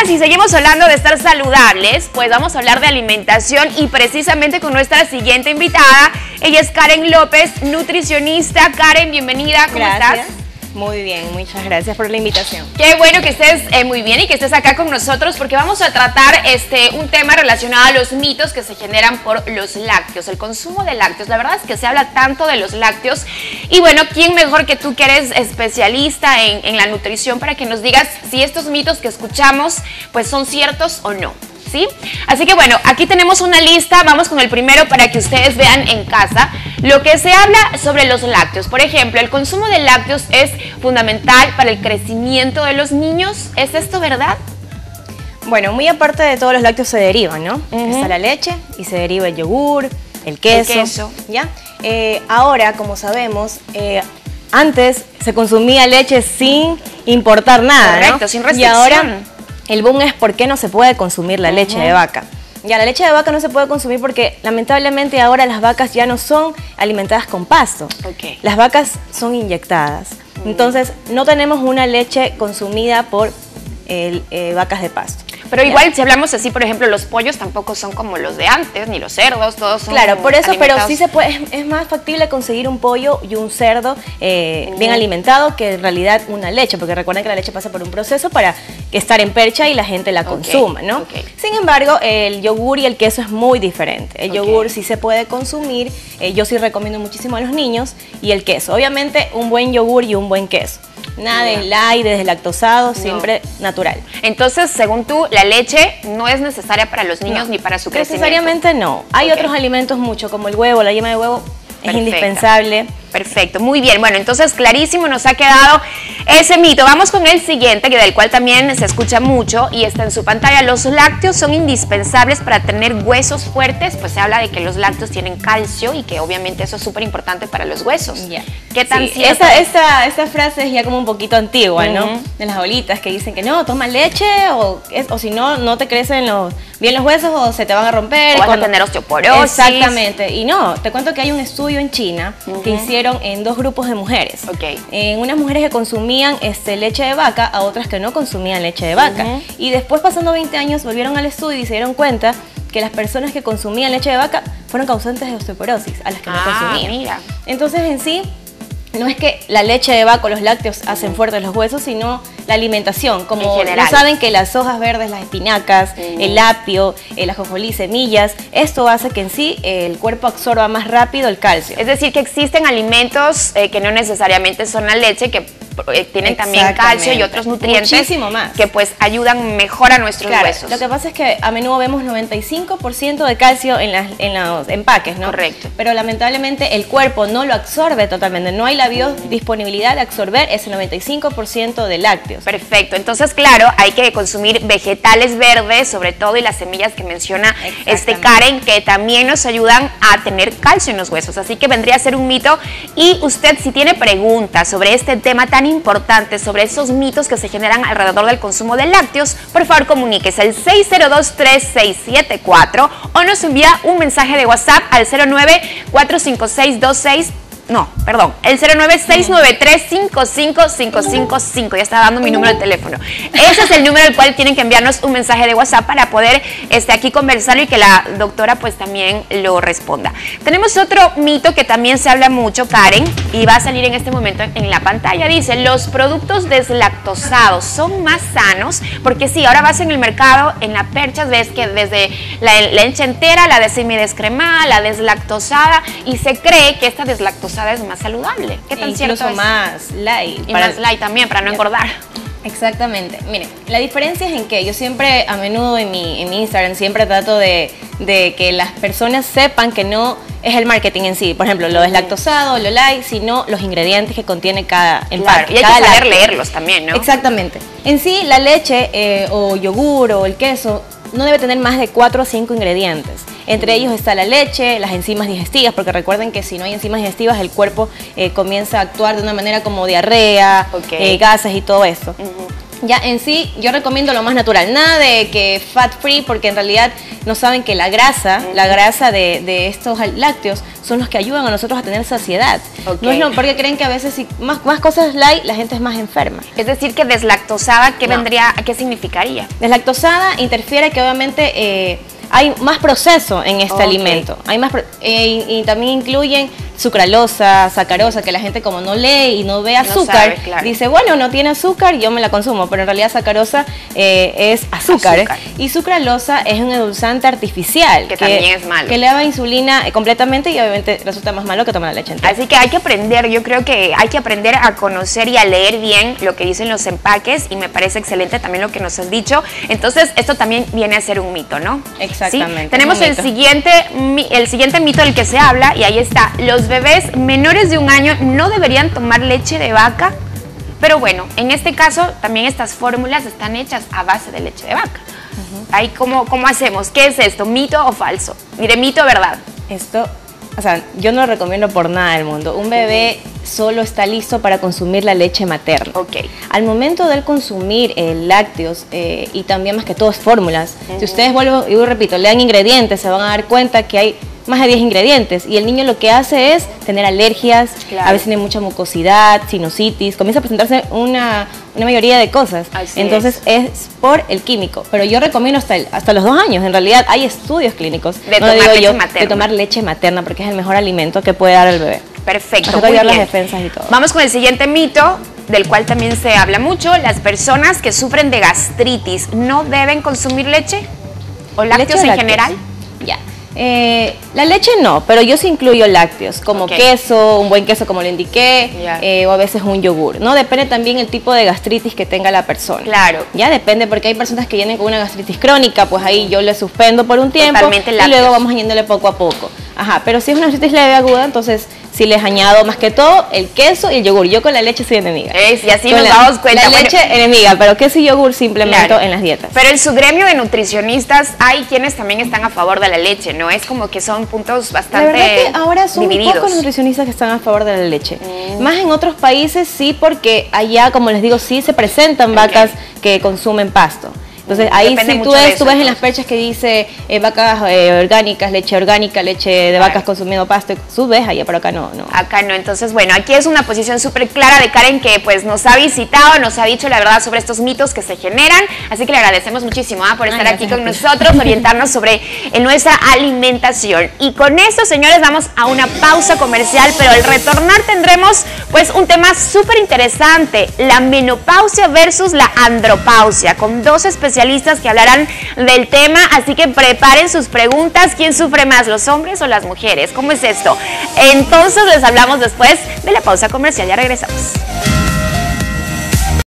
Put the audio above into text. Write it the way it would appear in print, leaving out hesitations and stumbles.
ahora si seguimos hablando de estar saludables, pues vamos a hablar de alimentación y precisamente con nuestra siguiente invitada. Ella es Karen López, nutricionista. Karen, bienvenida, ¿cómo estás? Muy bien, muchas gracias por la invitación. Qué bueno que estés muy bien y que estés acá con nosotros porque vamos a tratar un tema relacionado a los mitos que se generan por los lácteos, el consumo de lácteos. La verdad es que se habla tanto de los lácteos y bueno, ¿quién mejor que tú que eres especialista en la nutrición para que nos digas si estos mitos que escuchamos pues son ciertos o no? ¿Sí? Así que bueno, aquí tenemos una lista, vamos con el primero para que ustedes vean en casa lo que se habla sobre los lácteos. Por ejemplo, el consumo de lácteos es fundamental para el crecimiento de los niños. ¿Es esto verdad? Bueno, muy aparte de todos los lácteos se derivan, ¿no? Está la leche y se deriva el yogur, el queso. ¿Ya? Ahora, como sabemos, antes se consumía leche sin importar nada, correcto, ¿no? Sin restricción. Y ahora el boom es por qué no se puede consumir la leche de vaca. Ya, la leche de vaca no se puede consumir porque lamentablemente ahora las vacas ya no son alimentadas con pasto. Las vacas son inyectadas. Entonces no tenemos una leche consumida por vacas de pasto. Pero igual si hablamos así, por ejemplo, los pollos tampoco son como los de antes, ni los cerdos, todos son claro, por eso, alimentados. Pero sí se puede, es más factible conseguir un pollo y un cerdo bien alimentado que en realidad una leche, porque recuerden que la leche pasa por un proceso para estar en percha y la gente la consuma, ¿no? Sin embargo, el yogur y el queso es muy diferente. El yogur sí se puede consumir, yo sí recomiendo muchísimo a los niños, y el queso. Obviamente, un buen yogur y un buen queso. Nada de light, de deslactosado, siempre natural. Entonces, según tú, la leche no es necesaria para los niños ni para su crecimiento. Necesariamente no. Hay otros alimentos mucho, como el huevo, la yema de huevo, es indispensable. Perfecto, muy bien. Bueno, entonces clarísimo nos ha quedado ese mito. Vamos con el siguiente, que del cual también se escucha mucho y está en su pantalla. Los lácteos son indispensables para tener huesos fuertes. Pues se habla de que los lácteos tienen calcio y que obviamente eso es súper importante para los huesos. ¿Qué tan cierto? Esa frase es ya como un poquito antigua, ¿no? De las abuelitas que dicen que no, toma leche o si no, no te crecen bien los huesos o se te van a romper. O vas a tener osteoporosis. Exactamente. Y no, te cuento que hay un estudio en China que hicieron en dos grupos de mujeres. En unas mujeres que consumían leche de vaca, a otras que no consumían leche de vaca. Y después, pasando 20 años, volvieron al estudio y se dieron cuenta que las personas que consumían leche de vaca fueron causantes de osteoporosis, a las que no consumían. Mira. Entonces, en sí, no es que la leche de vaca o los lácteos hacen fuertes los huesos, sino la alimentación. Como no saben que las hojas verdes, las espinacas, el apio, el ajonjolí, semillas, esto hace que en sí el cuerpo absorba más rápido el calcio. Es decir, que existen alimentos que no necesariamente son la leche, que tienen también calcio y otros nutrientes muchísimo más, que pues ayudan mejor a nuestros huesos. Lo que pasa es que a menudo vemos 95% de calcio en los empaques, ¿no? Correcto. Pero lamentablemente el cuerpo no lo absorbe totalmente, no hay la biodisponibilidad de absorber ese 95% de lácteos. Perfecto, entonces claro, hay que consumir vegetales verdes sobre todo y las semillas que menciona Karen, que también nos ayudan a tener calcio en los huesos, así que vendría a ser un mito. Y usted, si tiene preguntas sobre este tema tan importante, sobre esos mitos que se generan alrededor del consumo de lácteos, por favor comuníquese al 602-3674 o nos envía un mensaje de WhatsApp al 09-456-26. No, perdón, el 09693-55555. Ya estaba dando mi número de teléfono. Ese es el número al cual tienen que enviarnos un mensaje de WhatsApp para poder aquí conversarlo y que la doctora pues también lo responda. Tenemos otro mito que también se habla mucho, Karen, y va a salir en este momento en la pantalla. Dice, los productos deslactosados son más sanos, porque sí, ahora vas en el mercado, en la percha, ves que desde la leche entera, la semidescremada, la deslactosada, y se cree que esta deslactosada es más saludable. ¿Qué tan cierto es? Incluso más light. Y más light también, para no engordar. Exactamente. Miren, la diferencia es en que yo siempre, a menudo en mi Instagram, siempre trato de que las personas sepan que no es el marketing en sí. Por ejemplo, lo deslactosado, lo light, sino los ingredientes que contiene cada empaque. Y hay que saber leerlos también, ¿no? Exactamente. En sí, la leche o yogur o el queso no debe tener más de 4 o 5 ingredientes. Entre ellos está la leche, las enzimas digestivas, porque recuerden que si no hay enzimas digestivas, el cuerpo comienza a actuar de una manera como diarrea, gases y todo esto. Ya en sí, yo recomiendo lo más natural, nada de que fat free, porque en realidad no saben que la grasa de estos lácteos son los que ayudan a nosotros a tener saciedad. No es lo, porque creen que a veces si más cosas light, la gente es más enferma. Es decir, que deslactosada, ¿qué significaría? Deslactosada interfiere que obviamente hay más proceso en este alimento. Hay más y también incluyen sucralosa, sacarosa, que la gente como no lee y no ve azúcar, dice, bueno, no tiene azúcar, yo me la consumo, pero en realidad sacarosa es azúcar. Y sucralosa es un endulzante artificial. Que también es malo. Que eleva insulina completamente y obviamente resulta más malo que tomar la leche entera. Así que hay que aprender, yo creo que hay que aprender a conocer y a leer bien lo que dicen los empaques, y me parece excelente también lo que nos has dicho. Entonces, esto también viene a ser un mito, ¿no? Exactamente. ¿Sí? Tenemos el siguiente mito del que se habla, y ahí está: los bebés menores de 1 año no deberían tomar leche de vaca. Pero bueno, en este caso también estas fórmulas están hechas a base de leche de vaca. Ahí, ¿cómo hacemos? ¿Qué es esto? ¿Mito o falso? Mire, mito o verdad. Esto, o sea, yo no lo recomiendo por nada del mundo. Un bebé solo está listo para consumir la leche materna. Al momento de consumir lácteos y también más que todo fórmulas, si ustedes repito, lean ingredientes, se van a dar cuenta que hay más de 10 ingredientes, y el niño lo que hace es tener alergias, a veces tiene mucha mucosidad, sinusitis, comienza a presentarse una mayoría de cosas. Entonces es por el químico, pero yo recomiendo hasta los 2 años. En realidad hay estudios clínicos de tomar leche materna, porque es el mejor alimento que puede dar el bebé. Perfecto, muy bien. Las defensas y todo. Vamos con el siguiente mito, del cual también se habla mucho: las personas que sufren de gastritis no deben consumir leche o lácteos en general. Ya. La leche no, pero yo sí incluyo lácteos, como queso, un buen queso como lo indiqué, o a veces un yogur, ¿no? Depende también el tipo de gastritis que tenga la persona. Claro. Ya depende, porque hay personas que vienen con una gastritis crónica, pues ahí yo le suspendo por un tiempo y luego vamos añadiéndole poco a poco. Pero si es una gastritis leve aguda, entonces sí les añado más que todo el queso y el yogur. Yo con la leche soy enemiga. Y así nos damos cuenta. La leche enemiga, pero queso y yogur simplemente en las dietas. Pero en su gremio de nutricionistas hay quienes también están a favor de la leche, ¿no? Es como que son puntos bastante divididos. La verdad que ahora son pocos los nutricionistas que están a favor de la leche. Más en otros países sí, porque allá, como les digo, sí se presentan vacas que consumen pasto. Entonces ahí si tú ves en las perchas que dice vacas orgánicas, leche de vacas consumiendo pasto, tú ves allá, pero acá no. Acá no. Entonces, bueno, aquí es una posición súper clara de Karen, que pues nos ha visitado, nos ha dicho la verdad sobre estos mitos que se generan. Así que le agradecemos muchísimo por estar aquí con nosotros, orientarnos sobre nuestra alimentación. Y con esto, señores, vamos a una pausa comercial, pero al retornar tendremos pues un tema súper interesante: la menopausia versus la andropausia, con 2 especialistas que hablarán del tema, así que preparen sus preguntas. ¿Quién sufre más, los hombres o las mujeres? ¿Cómo es esto? Entonces les hablamos después de la pausa comercial. Ya regresamos.